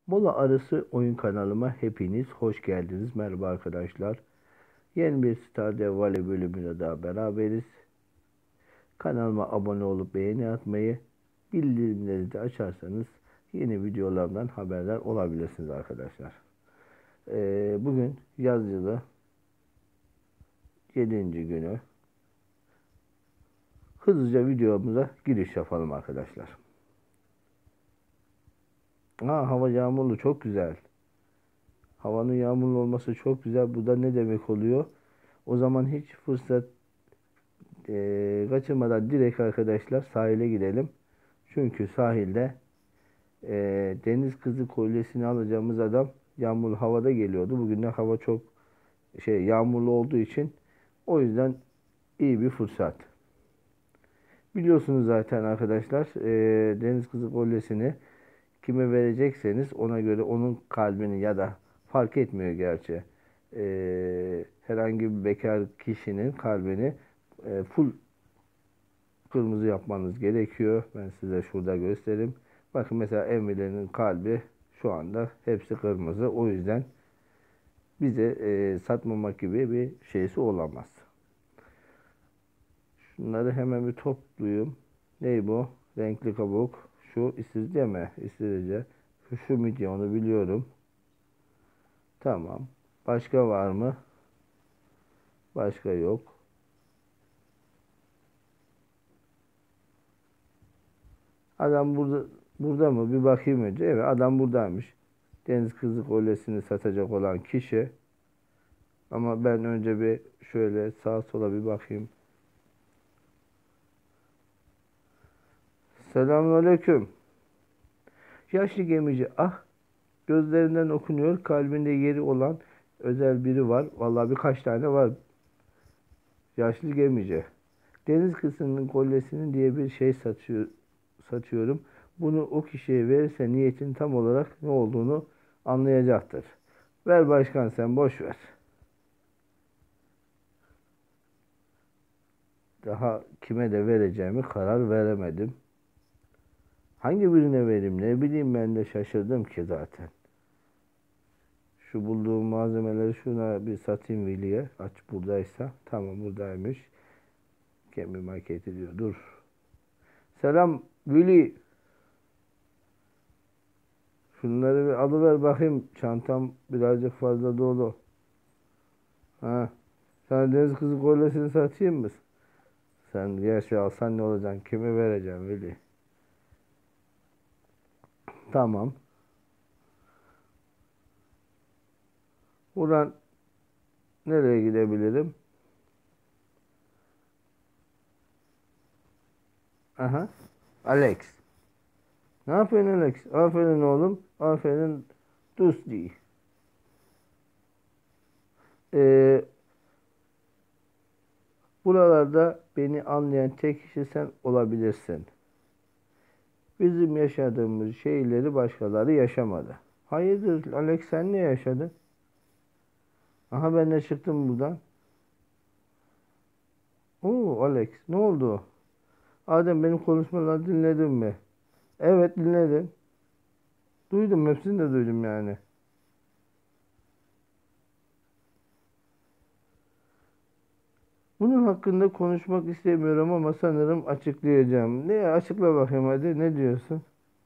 Mola Arası oyun kanalıma hepiniz hoş geldiniz. Merhaba arkadaşlar. Yeni bir Stardew Valley bölümüyle daha beraberiz. Kanalıma abone olup beğeni atmayı, bildirimleri de açarsanız yeni videolarımdan haberdar olabilirsiniz arkadaşlar. Bugün yaz yılı 7. günü. Hızlıca videomuza giriş yapalım arkadaşlar. Hava yağmurlu, çok güzel. Havanın yağmurlu olması çok güzel. Bu da ne demek oluyor? O zaman hiç fırsat kaçırmadan direkt arkadaşlar sahile gidelim. Çünkü sahilde deniz kızı kolyesini alacağımız adam yağmurlu havada geliyordu. Bugün de hava çok yağmurlu olduğu için o yüzden iyi bir fırsat. Biliyorsunuz zaten arkadaşlar, deniz kızı kolyesini kime verecekseniz ona göre onun kalbini, ya da fark etmiyor gerçi, herhangi bir bekar kişinin kalbini full kırmızı yapmanız gerekiyor. Ben size şurada göstereyim. Bakın mesela Emily'nin kalbi şu anda hepsi kırmızı. O yüzden bize satmamak gibi bir şeysi olamaz. Şunları hemen bir toplayayım. Ney bu? Renkli kabuk. Şu istiridye mi? İstiridye. Şu midye, onu biliyorum. Tamam. Başka var mı? Başka yok. Adam burada mı? Bir bakayım önce. Evet, adam buradaymış. Deniz kızı kolyesini satacak olan kişi. Ama ben önce bir şöyle sağa sola bir bakayım. Selamünaleyküm. Yaşlı gemici. Ah, gözlerinden okunuyor. Kalbinde yeri olan özel biri var. Vallahi birkaç tane var. Yaşlı gemici. Deniz kızının kolyesini diye bir şey satıyorum. Bunu o kişiye verirse niyetin tam olarak ne olduğunu anlayacaktır. Ver başkan, sen boş ver. Daha kime de vereceğimi karar veremedim. Hangi birine vereyim, ne bileyim, ben de şaşırdım ki zaten. Şu bulduğum malzemeleri şuna bir satayım Veli'ye. Aç buradaysa. Tamam, buradaymış. Gemi marketi diyor. Dur. Selam Veli. Şunları bir alıver bakayım. Çantam birazcık fazla dolu. Ha. Sana deniz kızı kolyesini satayım mı? Sen gerçi alsan ne olacaksın? Kime vereceğim Veli? Tamam. Buradan nereye gidebilirim? Aha. Alex. Ne yapıyorsun Alex? Aferin oğlum. Aferin Dusty. Ee, Buralarda beni anlayan tek kişi sen olabilirsin. Bizim yaşadığımız şeyleri başkaları yaşamadı. Hayırdır Alex, sen ne yaşadın? Aha, ben de çıktım buradan. Oo Alex, ne oldu? Adem, benim konuşmaları dinledin mi? Evet, dinledim. Duydum, hepsini de duydum yani. Bunun hakkında konuşmak istemiyorum ama sanırım açıklayacağım. Ne, açıkla bakayım hadi, ne diyorsun?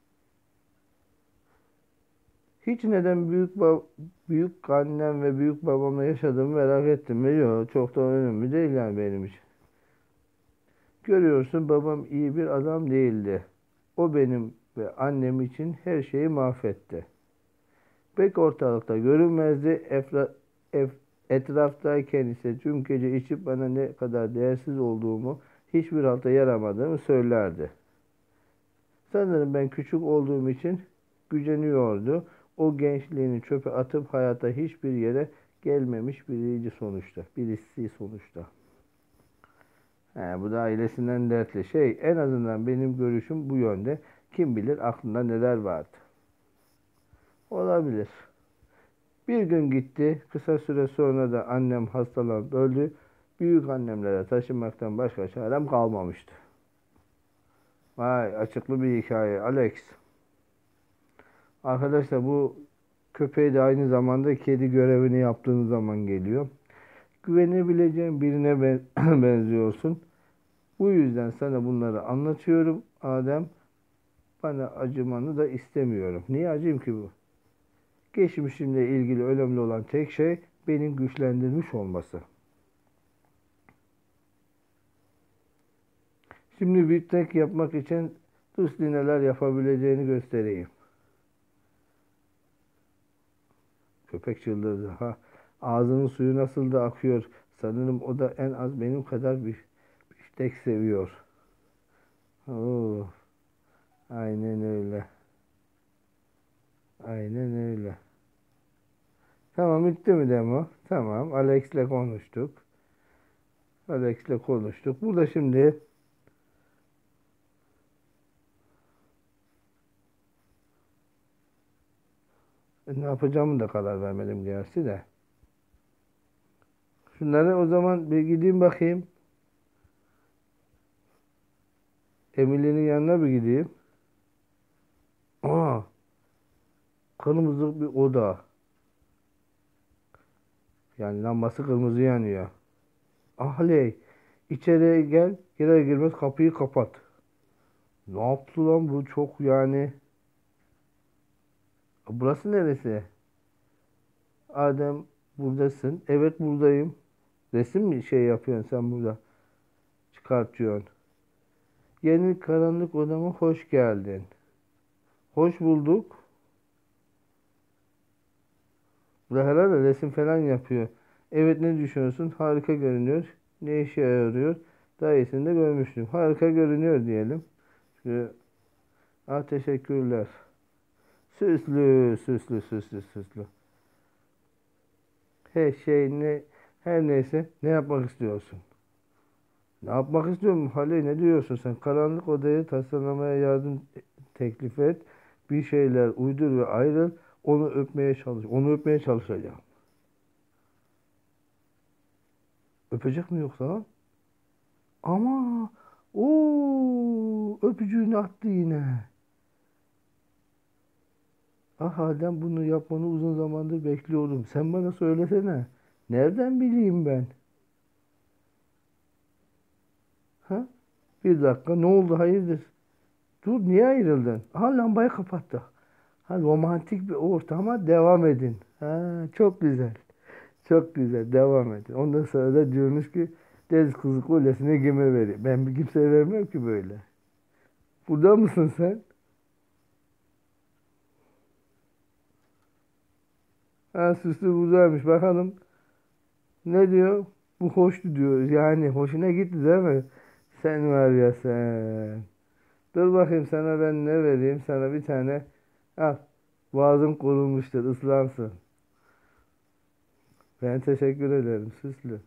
Hiç neden büyük annem ve büyük babamla yaşadığımı merak ettim mi? Yok, çok da önemli değil yani benim için. Görüyorsun, babam iyi bir adam değildi. O benim ve annem için her şeyi mahvetti. Pek ortalıkta görünmezdi. Ef- Etraftayken ise tüm gece içip bana ne kadar değersiz olduğumu, hiçbir halta yaramadığımı söylerdi. Sanırım ben küçük olduğum için güceniyordu. O gençliğini çöpe atıp hayata hiçbir yere gelmemiş birisi sonuçta. Bu da ailesinden dertli. En azından benim görüşüm bu yönde. Kim bilir aklında neler vardı. Olabilir. Bir gün gitti. Kısa süre sonra da annem hastalanıp öldü. Büyük annemlere taşınmaktan başka çarem kalmamıştı. Vay, açıklı bir hikaye Alex. Arkadaşlar bu köpeği de aynı zamanda kedi görevini yaptığınız zaman geliyor. Güvenebileceğin birine benziyorsun. Bu yüzden sana bunları anlatıyorum. Adem, bana acımanı da istemiyorum. Niye acıyım ki bu? Geçmişimle ilgili önemli olan tek şey benim güçlendirmiş olması. Şimdi bir tek yapmak için Tusli neler yapabileceğini göstereyim. Köpek çıldırdı. Ha, ağzının suyu nasıl da akıyor. Sanırım o da en az benim kadar bir biftek seviyor. Oo, aynen öyle. Aynen öyle. Tamam, bitti mi demo? Tamam. Alex'le konuştuk. Alex'le konuştuk. Burada şimdi ne yapacağımı da karar vermedim gerçi de. Şunları o zaman bir gideyim bakayım. Emily'nin yanına bir gideyim. Aa, kırmızı bir oda. Yani lambası kırmızı yanıyor. Ahley, içeriye gel. Girer girmez kapıyı kapat. Ne yaptı lan bu? Çok yani. Burası neresi? Adem, buradasın. Evet, buradayım. Resim mi şey yapıyorsun sen burada? Çıkartıyorsun. Yeni karanlık odama hoş geldin. Hoş bulduk. Burada herhalde resim falan yapıyor. Evet, ne düşünüyorsun? Harika görünüyor. Ne işe yarıyor? Daha iyisini de görmüştüm. Harika görünüyor diyelim. Şöyle, teşekkürler. Süslü, süslü, süslü, süslü. Her şey ne, her neyse, ne yapmak istiyorsun? Ne yapmak istiyorum? Halil, ne diyorsun sen? Karanlık odayı tasarlamaya yardım teklif et. Bir şeyler uydur ve ayrıl. Onu öpmeye çalış. Onu öpmeye çalışacağım. Öpecek mi yoksa lan? Ama öpücüğünü attı yine. Ah Adem, bunu yapmanı uzun zamandır bekliyorum. Sen bana söylesene. Nereden bileyim ben? Ha? Bir dakika, ne oldu, hayırdır? Dur, niye ayrıldın? Aha, lambayı kapattı. Ha, romantik bir ortama devam edin. Ha, çok güzel. Çok güzel, devam edin. Ondan sonra da diyormuş ki Deniz Kızı Kulesi'ne kime vereyim? Ben bir kimseye vermem ki böyle. Burada mısın sen? Ha, süslü buradaymış. Bakalım ne diyor? Bu hoştu diyor. Yani hoşuna gitti değil mi? Sen var ya sen. Dur bakayım, sana ben ne vereyim? Sana bir tane al. Boğazım kurulmuştur, ıslansın. Ben teşekkür ederim süslü.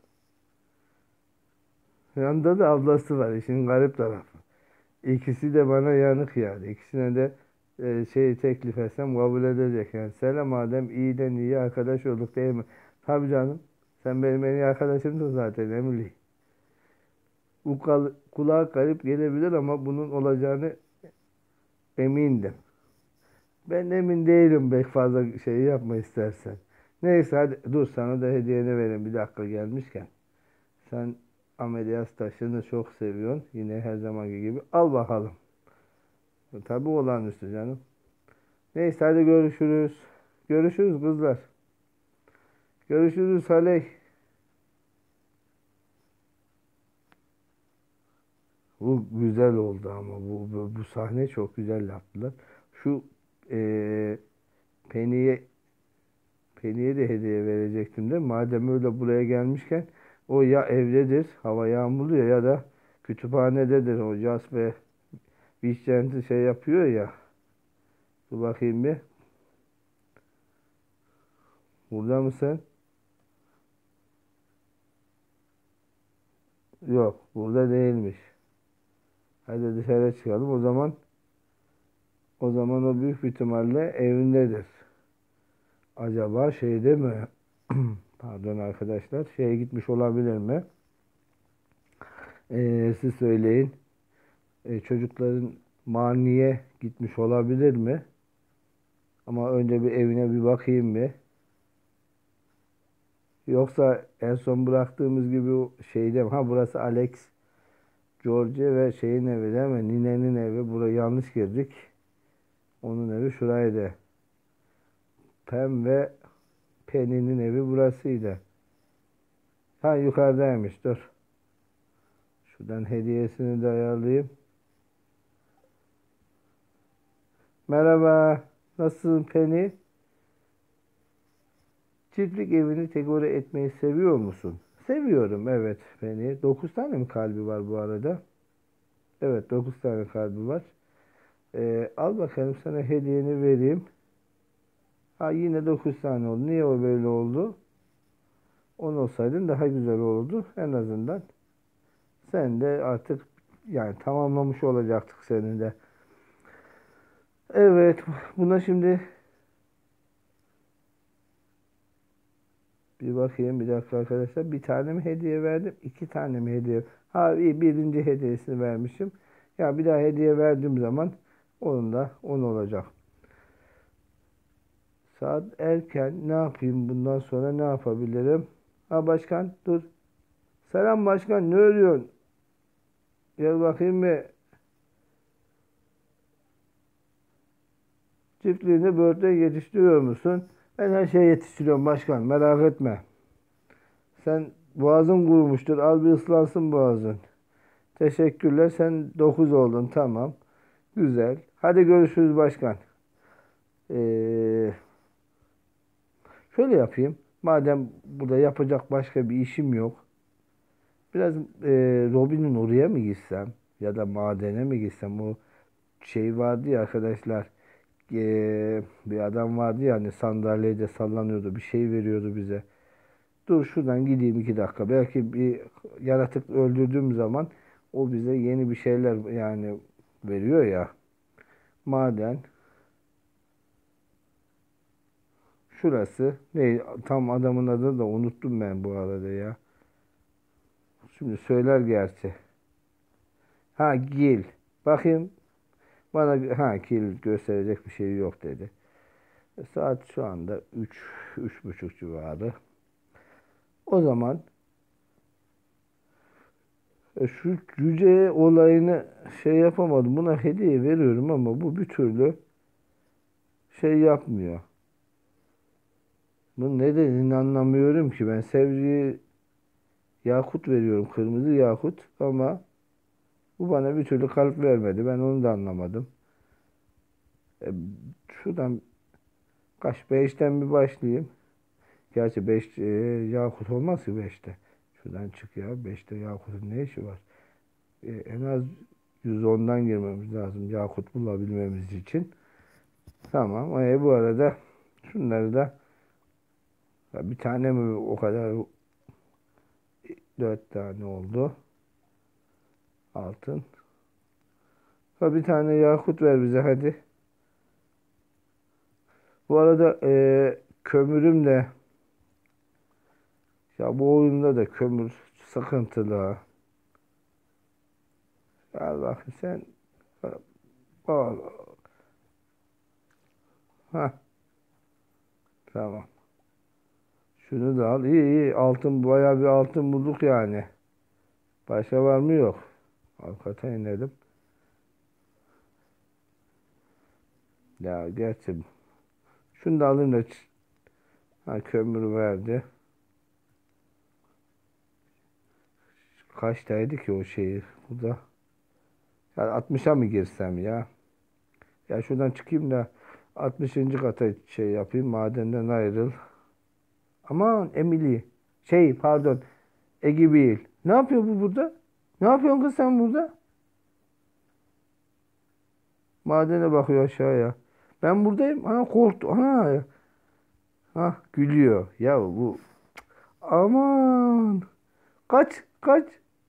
Yanında da ablası var, işin garip tarafı. İkisi de bana yanık yani. İkisine de şey teklif etsem kabul edecek yani. Selam, madem iyiden iyi arkadaş olduk değil mi? Tabii canım. Sen benim en iyi arkadaşımdın zaten Emily. Bu kulağa garip gelebilir ama bunun olacağını emindim. Ben emin değilim, pek fazla şey yapma istersen. Neyse, hadi dur, sana da hediyeni vereyim bir dakika gelmişken. Sen ameliyat taşını çok seviyorsun. Yine her zamanki gibi. Al bakalım. Tabii, olağanüstü canım. Neyse, hadi görüşürüz. Görüşürüz kızlar. Görüşürüz Haley. Bu güzel oldu ama bu sahne çok güzel yaptılar. Şu eee Penny'e Penny'e de hediye verecektim de, madem öyle buraya gelmişken, o ya evdedir, hava yağmurlu ya da kütüphanededir. O Jas ve Vincent'i şey yapıyor ya. Dur bakayım bir. Burada mısın? Yok, burada değilmiş. Hadi dışarı çıkalım. O zaman o büyük bir ihtimalle evindedir. Acaba şeyde mi? Pardon arkadaşlar. Şeye gitmiş olabilir mi? Siz söyleyin. Çocukların maniye gitmiş olabilir mi? Ama önce bir evine bir bakayım bir. Yoksa en son bıraktığımız gibi o şeyde, ha burası Alex, George ve şeyin evi değil mi? Ninenin evi. Buraya yanlış girdik. Onun evi şuraydı. Pam ve Penny'nin evi burasıydı. Ha yukarıdaymış. Dur. Şuradan hediyesini de ayarlayayım. Merhaba. Nasılsın Penny? Çiftlik evini dekore etmeyi seviyor musun? Seviyorum evet Penny. 9 tane mi kalbi var bu arada? Evet 9 tane kalbi var. Al bakalım sana hediyeni vereyim. Ha yine 9 tane oldu. Niye o böyle oldu? 10 olsaydın daha güzel olurdu. En azından sen de artık yani tamamlamış olacaktık senin de. Evet buna şimdi bir bakayım bir dakika arkadaşlar. Bir tane mi hediye verdim? İki tane mi hediye? Ha iyi birinci hediyesini vermişim. Ya bir daha hediye verdiğim zaman onun da 10 olacak. Saat erken ne yapayım bundan sonra ne yapabilirim? Ha başkan dur. Selam başkan ne örüyorsun? Gel bakayım bir. Çiftliğinde böğürtlen yetiştiriyor musun? Ben her şeyi yetiştiriyorum başkan merak etme. Sen boğazın kurumuştur al bir ıslansın boğazın. Teşekkürler sen 9 oldun tamam. Güzel. Hadi görüşürüz başkan. Ee, Şöyle yapayım. Madem burada yapacak başka bir işim yok. Biraz Robin'in oraya mı gitsem? Ya da madene mi gitsem? O şey vardı ya arkadaşlar. Bir adam vardı ya hani sandalyede sallanıyordu. Bir şey veriyordu bize. Dur şuradan gideyim 2 dakika. Belki bir yaratık öldürdüğüm zaman o bize yeni bir şeyler yani veriyor ya. Maden. Şurası. Ne? Tam adamın adını da unuttum ben bu arada ya. Şimdi söyler gerçi. Ha Gil. Bakayım. Bana ha Gil gösterecek bir şey yok dedi. Saat şu anda 3 buçuk civarı. O zaman şu cüce olayını şey yapamadım. Buna hediye veriyorum ama bu bir türlü şey yapmıyor. Bu nedenini anlamıyorum ki. Ben Sevci'ye yakut veriyorum. Kırmızı yakut ama bu bana bir türlü kalp vermedi. Ben onu da anlamadım. E, Şuradan kaç 5'ten bir başlayayım. Gerçi 5 yakut olmaz ki 5'te. Şuradan çık ya. 5'te yakutun ne işi var? En az 110'dan girmemiz lazım yakut bulabilmemiz için. Tamam. Bu arada şunları da ya bir tane mi o kadar 4 tane oldu. Altın. Ha bir tane yakut ver bize hadi. Bu arada kömürüm de ya bu oyunda da kömür sıkıntılı. Al bak sen al. Ha tamam. Şunu da al. İyi iyi. Altın bayağı bir altın bulduk yani. Başka var mı yok. Hakikaten inelim. Ya gerçi şunu da alayım da ha, kömür verdi. Kaçtaydı ki o şeyi? Bu da yani 60'a mı girsem ya? Ya şuradan çıkayım da 60. kata şey yapayım. Madenden ayrıl. Aman Emily. Şey pardon. Egi değil. Ne yapıyor bu burada? Ne yapıyorsun kız sen burada? Madene bakıyor aşağıya. Ben buradayım. Ana korktu. Ana. Ha gülüyor. Ya bu. Aman. Kaç. Kaç.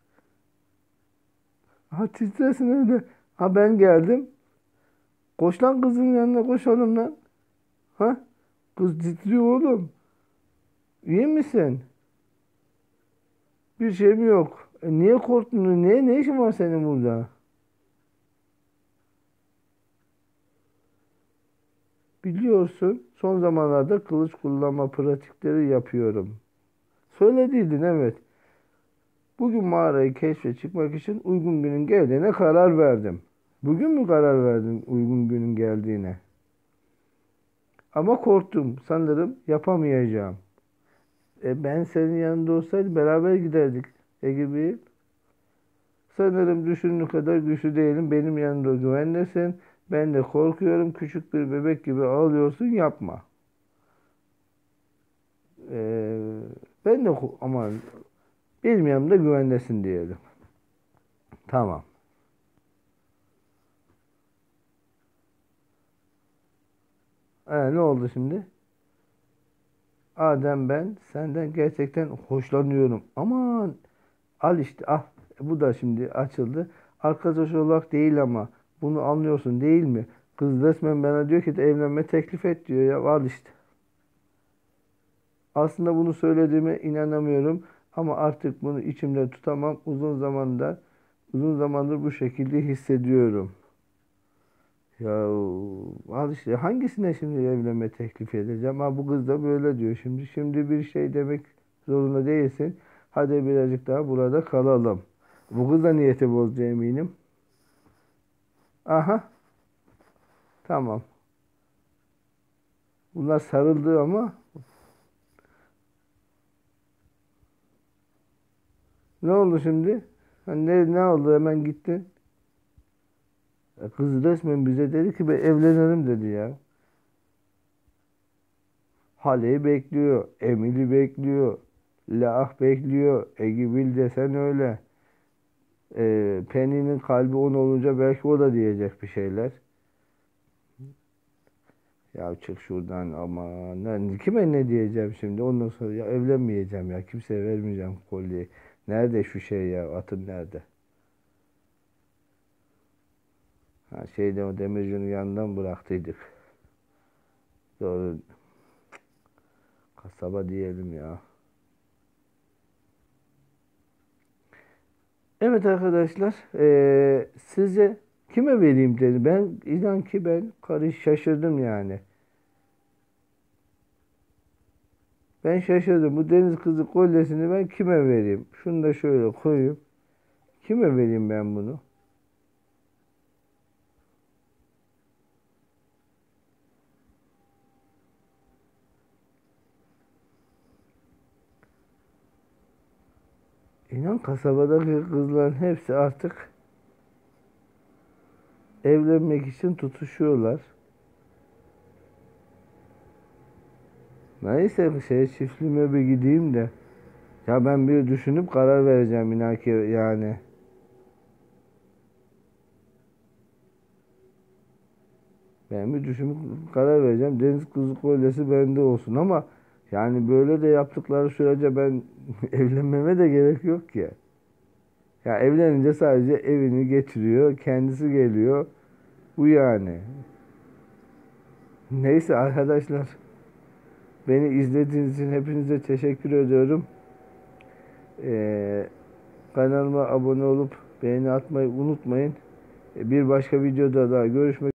Ha titresin öyle. Ha ben geldim. Koş lan kızın yanına koşalım lan. Ha? Kız titriyor oğlum. İyi misin? Bir şey mi yok? Niye korktun? Ne işin var senin burada? Biliyorsun, son zamanlarda kılıç kullanma pratikleri yapıyorum. Söylediydin, evet. Bugün mağarayı keşfe çıkmak için uygun günün geldiğine karar verdim. Bugün mü karar verdin uygun günün geldiğine? Ama korktum. Sanırım yapamayacağım. Ben senin yanında olsaydım beraber giderdik. Gibi. Sanırım düşündüğün kadar güçlü değilim. Benim yanımda güvendesin. Ben de korkuyorum. Küçük bir bebek gibi ağlıyorsun. Yapma. Ee, ben de ama benim yanımda güvendesin diyelim. Tamam. Ne oldu şimdi? Adem, ben senden gerçekten hoşlanıyorum. Aman, al işte, al. Bu da şimdi açıldı. Arkadaş olarak değil ama bunu anlıyorsun değil mi? Kız resmen bana diyor ki evlenme teklif et diyor ya. Al işte. Aslında bunu söylediğime inanamıyorum ama artık bunu içimde tutamam. Uzun zamandır bu şekilde hissediyorum. Ya al işte, hangisine şimdi evlenme teklif edeceğim? Ha, bu kız da böyle diyor şimdi. Şimdi bir şey demek zorunda değilsin. Hadi birazcık daha burada kalalım. Bu kız da niyeti bozdu eminim. Aha, tamam. Bunlar sarıldı ama ne oldu şimdi? Ha, ne oldu, hemen gittin? Kız resmen bize dedi ki ben evlenelim dedi ya. Hale'yi bekliyor. Emil'i bekliyor. Laah bekliyor. Egibil desen öyle. Penny'nin kalbi on olunca belki o da diyecek bir şeyler. Ya çık şuradan, ama kime ne diyeceğim şimdi? Ondan sonra ya evlenmeyeceğim ya. Kimseye vermeyeceğim kolyeyi. Nerede şu şey ya? Atın nerede? Ha, şeyde, o demircinin yanından bıraktıydık. Doğru. Kasaba diyelim ya. Evet arkadaşlar, size kime vereyim dedi. Ben inan ki ben şaşırdım yani. Ben şaşırdım. Bu deniz kızı kolyesini ben kime vereyim? Şunu da şöyle koyayım. Kime vereyim ben bunu? İnan kasabadaki kızların hepsi artık evlenmek için tutuşuyorlar. Neyse, çiftliğime bir gideyim de. Ya ben bir düşünüp karar vereceğim inan ki yani. Ben bir düşünüp karar vereceğim. Deniz kızı kolyesi bende olsun ama yani böyle de yaptıkları sürece ben evlenmeme de gerek yok ki. Ya evlenince sadece evini getiriyor, kendisi geliyor. Bu yani. Neyse arkadaşlar, beni izlediğiniz için hepinize teşekkür ediyorum. Ee, Kanalıma abone olup beğeni atmayı unutmayın. Bir başka videoda daha görüşmek